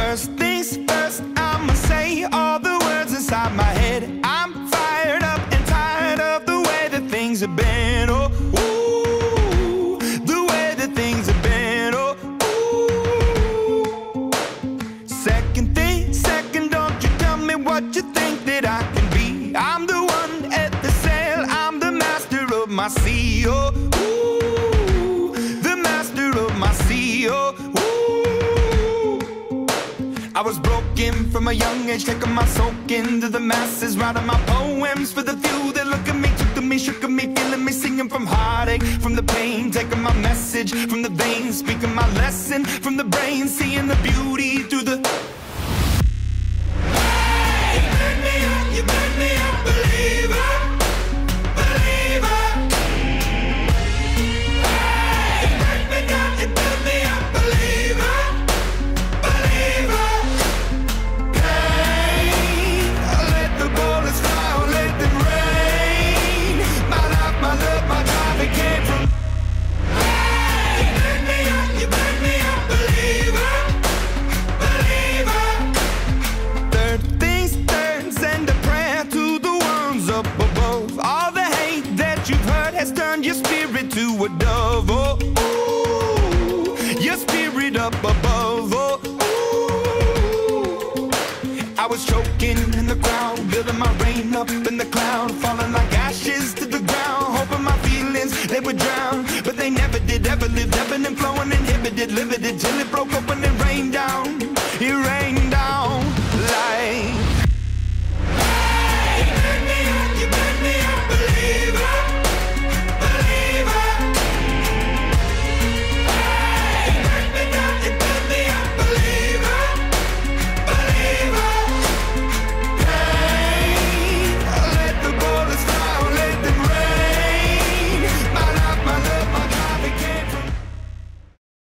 First things first, I'ma say all the words inside my head. I'm fired up and tired of the way that things have been. Oh, ooh, the way that things have been. Oh, ooh. Second thing, second, don't you tell me what you think that I can be. I'm the one at the sail, I'm the master of my sea. Oh, ooh, the master of my sea. Oh, ooh. I was broken from a young age, taking my soak into the masses, writing my poems for the few that look at me, took to me, shook at me, feeling me, singing from heartache, from the pain, taking my message from the veins, speaking my lesson from the brain, seeing the beauty through the... Hey, you burn me up, you burn me up, believer, believer. Hey, you burn me down, you burn me up, believer, believer. Let the bullets fly, let them rain. My life, my love, my drive, it came from... Hey, you burn me up, you burn me up, believer, believer. Third things third, send a prayer to the ones up above. All the hate that you've heard has turned your spirit to a dove. Oh, ooh, your spirit up above. Oh, ooh. I was choking in the crowd, building my rain up in the cloud, falling like ashes to the ground, hoping my feelings, they would drown. But they never did, ever lived, ebbing and flowing, inhibited, limited, till it broke open